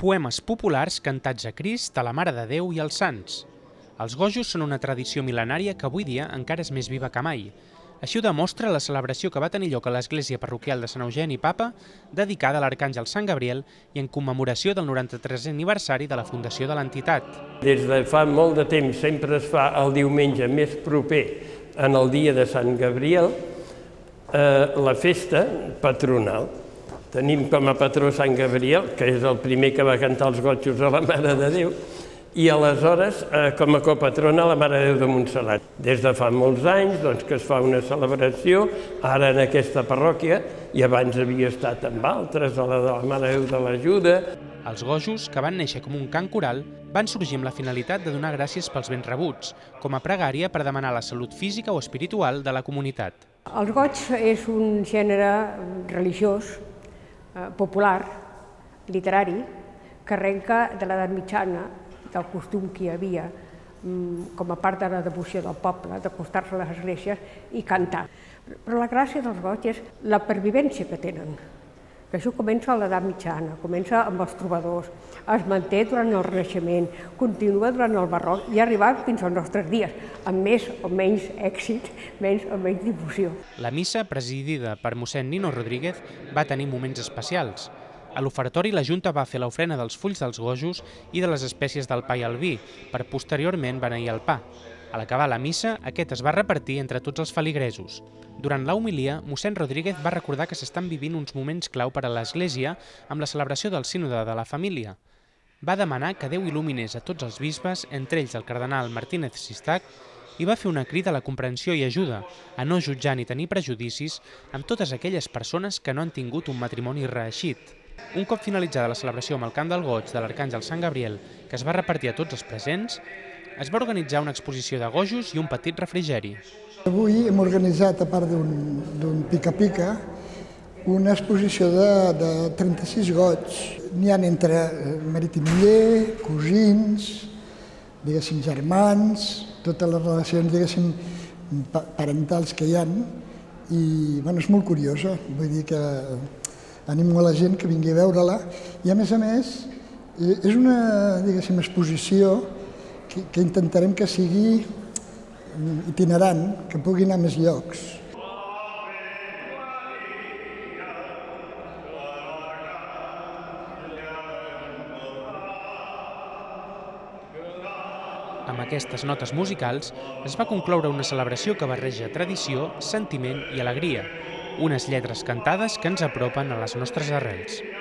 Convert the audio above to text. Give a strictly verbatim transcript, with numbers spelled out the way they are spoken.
Poemes populars cantats a Crist, a la Mare de Déu i als sants. Els gojos són una tradició mil·lenària que avui dia encara és més viva que mai. Així ho demostra la celebració que va tenir lloc a l'església parroquial de Sant Eugeni Papa, dedicada a l'arcàngel Sant Gabriel i en commemoració del noranta-tresè aniversari de la fundació de l'entitat. Des de fa molt de temps sempre es fa el diumenge més proper en el dia de Sant Gabriel eh, la festa patronal. Tenim com a patró Sant Gabriel, que és el primer que va cantar els gojos a la Mare de Déu, i aleshores eh, com a copatrona la Mare de Déu de Montserrat. Des de fa molts anys doncs, que es fa una celebració, ara en aquesta parròquia, i abans havia estat amb altres, a la de la Mare de Déu de l'Ajuda. Els gojos, que van néixer com un cant coral, van sorgir amb la finalitat de donar gràcies pels béns rebuts, com a pregària per demanar la salut física o espiritual de la comunitat. El goig és un gènere religiós, popular, literari, que arrenca de l'edat mitjana, del costum que hi havia com a part de la devoció del poble, d'acostar-se a les esglésies i cantar. Però la gràcia dels goigs és la pervivència que tenen, que això comença a l'edat mitjana, comença amb els trobadors, es manté durant el Renaixement, continua durant el Barroc i ha arribat fins als nostres dies, amb més o menys èxit, menys o menys difusió. La missa, presidida per mossèn Nino Rodríguez, va tenir moments especials. A l'ofertori la Junta va fer l'ofrena dels fulls dels gojos i de les espècies del pa i el vi, per posteriorment beneir el pa. A l'acabar la missa, aquest es va repartir entre tots els feligresos. Durant la homilia, mossèn Rodríguez va recordar que s'estan vivint uns moments clau per a l'Església amb la celebració del Sínode de la Família. Va demanar que Déu il·luminés a tots els bisbes, entre ells el cardenal Martínez Sistac, i va fer una crida a la comprensió i ajuda, a no jutjar ni tenir prejudicis amb totes aquelles persones que no han tingut un matrimoni reeixit. Un cop finalitzada la celebració amb el cant del goig de l'Arcàngel Sant Gabriel, que es va repartir a tots els presents, es va organitzar una exposició de gojos i un petit refrigeri. Avui hem organitzat, a part d'un pica-pica, una exposició de, de trenta-sis goigs. N'hi ha entre marit i muller, cosins, diguéssim, germans, totes les relacions, diguéssim, parentals que hi ha. I, bueno, és molt curiosa, vull dir que animo a la gent que vingui a veure-la. I, a més a més, és una, diguéssim, exposició que, que intentarem que sigui itinerant, que pugui anar a més llocs. Amb aquestes notes musicals es va concloure una celebració que barreja tradició, sentiment i alegria, unes lletres cantades que ens apropen a les nostres arrels.